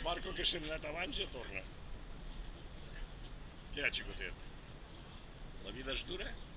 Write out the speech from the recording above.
Marco, que se n'ha anat abans, ja torna. Què, xicotet? La vida és dura?